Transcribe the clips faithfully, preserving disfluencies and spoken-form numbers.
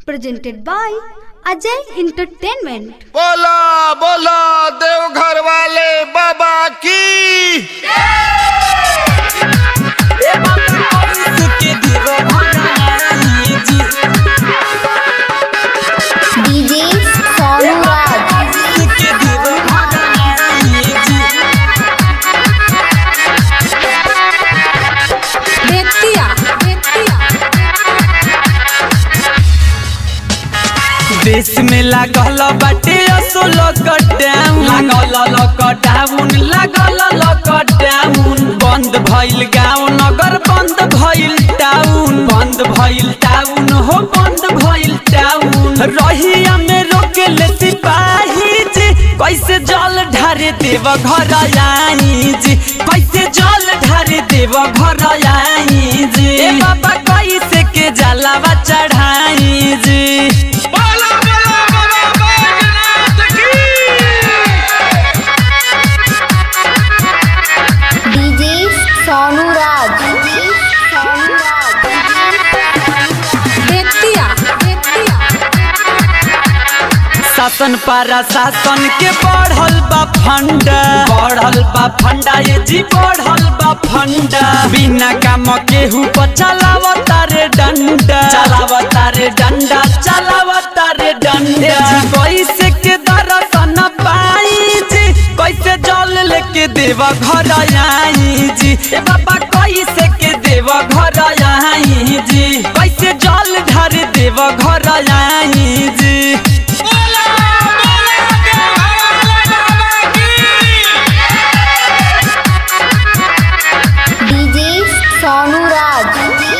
presented by Ajay Entertainment। बोला बोला देवघर वाले बाबा की डीजे सोनू राज देश में लागल बाटे असो लॉकडाउन लागल लॉकडाउन लागल लॉकडाउन बंद भइल गाँव नगर बंद भइल टाउन बंद भइल टाउन हो बंद भइल टाउन रहिया में रोकेले सिपाही जी कैसे जल ढारे देव घर आई जी कैसे जल ढारे देव घर आई जी ए बाबा कैसे के जलावा चढ़ाई जी सोनू राज शासन पारा शासन के बढ़ल बा फंडा बढ़ल बा फंडा ये जी बढ़ल बा फंडा बिना काम केहू पर चलावता रे डंडा चलावता रे डंडा चलावता रे डंडा कैसे के दर्शन पाई जी कैसे जल लेके देवा घर आई जी ए बाबा कैसे के देवा घर आई जी कैसे जल ढार देवा घर आई जी डीजे सोनू राज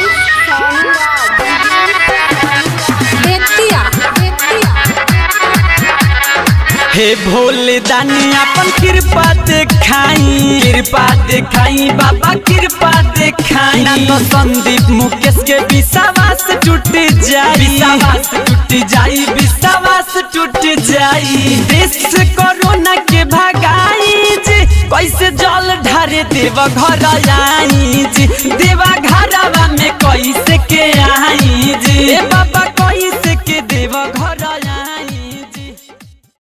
हे भोले दानी अपन कृपा देखाई कृपा देखाई बाबा कृपा देखाई ना तो संदीप मुकेश के विश्वास टूट जाई विश्वास टूट जाई विश्वास टूट जाई देश से कोरोना के भगाई जी कैसे जल ढारे देवा घर आई जी देवा घरवा में कैसे के आई जी